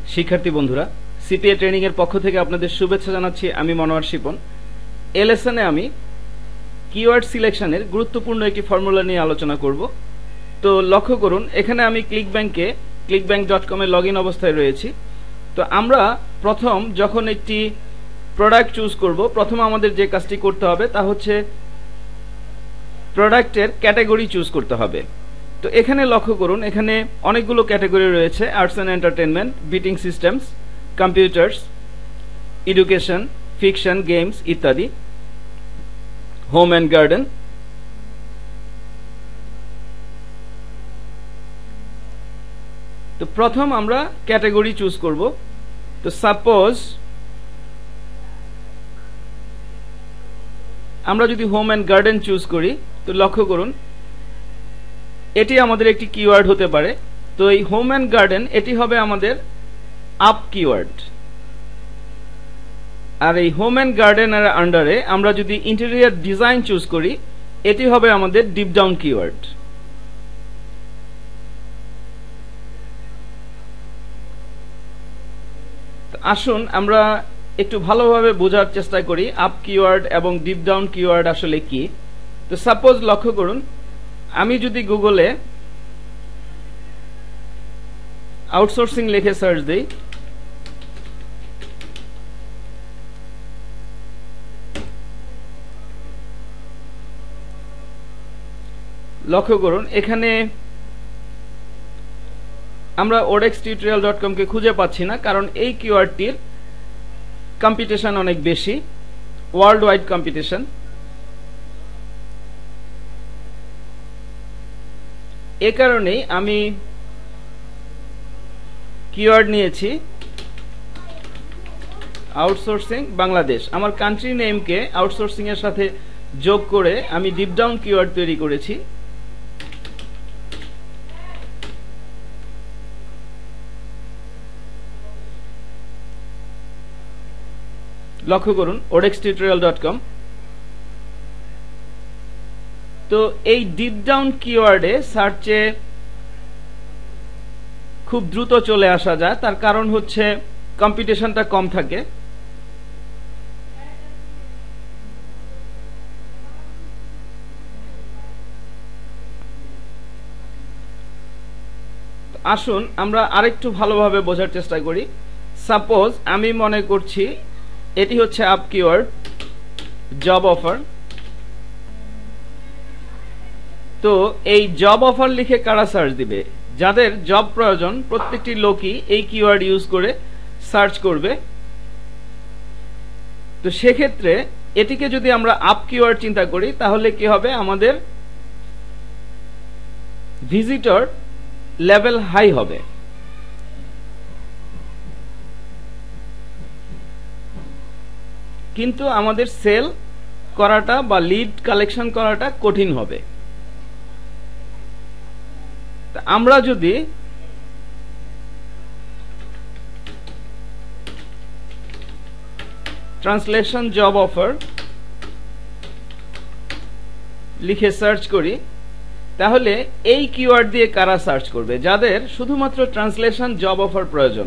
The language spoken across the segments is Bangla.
শিক্ষার্থী বন্ধুরা, সিপিএ ট্রেনিং এর পক্ষ থেকে আপনাদের শুভেচ্ছা জানাচ্ছি। আমি মনোয়ার শিপন। এই লেসনে আমি কিওয়ার্ড সিলেকশনের গুরুত্বপূর্ণ একটি ফর্মুলা নিয়ে আলোচনা করব। তো লক্ষ্য করুন, এখানে আমি clickbank.com এ লগইন অবস্থায় রয়েছি। তো আমরা প্রথম যখন একটি প্রোডাক্ট চুজ করব, প্রথম আমাদের যে কাজটি করতে হবে তা হচ্ছে প্রোডাক্টের ক্যাটাগরি চুজ করতে হবে। তো এখানে লক্ষ্য করুন, এখানে অনেকগুলো ক্যাটাগরি রয়েছে: arts and entertainment, betting systems, computers, education, fiction, games ইত্যাদি, হোম অ্যান্ড গার্ডেন। তো প্রথম আমরা ক্যাটাগরি চুজ করব। তো সাপোজ আমরা যদি হোম অ্যান্ড গার্ডেন চুজ করি, তো লক্ষ্য করুন এটি আমাদের একটি কিওয়ার্ড হতে পারে। তো এই হোম অ্যান্ড গার্ডেন এটি হবে আমাদের আপ কিওয়ার্ড, আর এই হোম অ্যান্ড গার্ডেনের আন্ডারে আমরা যদি ইন্টেরিয়র ডিজাইন চুজ করি, এটি হবে আমাদের ডিপ ডাউন কিওয়ার্ড। আসুন আমরা একটু ভালোভাবে বোঝার চেষ্টা করি আপ কিওয়ার্ড এবং ডিপ ডাউন কিওয়ার্ড আসলে কি। তো সাপোজ লক্ষ্য করুন, আমি যদি গুগলে আউটসোর্সিং লিখে সার্চ দেই, লক্ষ্য করুন এখানে আমরা odextutorial.com কে খুঁজে পাচ্ছি না, কারণ এই কিওয়ার্ডটির কম্পিটিশন অনেক বেশি, ওয়ার্ল্ড ওয়াইড কম্পিটিশন। এ কারণেই আমি কিওয়ার্ড নিয়েছি আউটসোর্সিং বাংলাদেশ। আমার কান্ট্রি নেমকে আউটসোর্সিং এর সাথে যোগ করে আমি ডিপ ডাউন কিওয়ার্ড তৈরি করেছি। লক্ষ্য করুন odextutorial.com। তো এই ডিপ ডাউন কিওয়ার্ডে সার্চে খুব দ্রুত চলে আসা যায়, তার কারণ হচ্ছে কম্পিটিশনটা কম থাকে। আসুন আমরা আরেকটু ভালোভাবে বোঝার চেষ্টা করি। সাপোজ আমি মনে করছি এটি হচ্ছে আপ কিওয়ার্ড, জব অফার। তো এই জব অফার লিখে কারা সার্চ দিবে? যাদের জব প্রয়োজন প্রত্যেকটি লোকই এই কিওয়ার্ড ইউজ করে সার্চ করবে। তো সেক্ষেত্রে এটিকে যদি আমরা আপ কিওয়ার্ড চিন্তা করি, তাহলে কি হবে? আমাদের ভিজিটর লেভেল হাই হবে, কিন্তু আমাদের সেল করাটা বা লিড কালেকশন করাটা কঠিন হবে। আমরা যদি ট্রান্সলেশন জব অফার লিখে সার্চ করি, তাহলে এই কিওয়ার্ড দিয়ে কারা সার্চ করবে? যাদের শুধুমাত্র ট্রান্সলেশন জব অফার প্রয়োজন।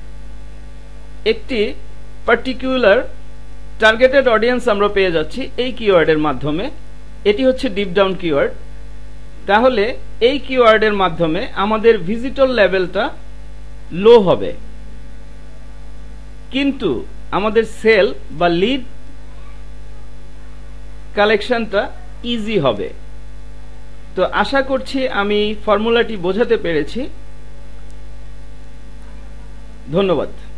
একটি পার্টিকুলার টার্গেটেড অডিয়েন্স আমরা পেয়ে যাচ্ছি এই কিওয়ার্ডের মাধ্যমে। এটি হচ্ছে ডিপ ডাউন কিওয়ার্ড। তাহলে এই কিওয়ার্ডের মাধ্যমে আমাদের ভিজিটর লেভেলটা লো হবে, কিন্তু আমাদের সেল বা লিড কালেকশনটা ইজি হবে। তো আশা করছি আমি ফর্মুলাটি বোঝাতে পেরেছি। ধন্যবাদ।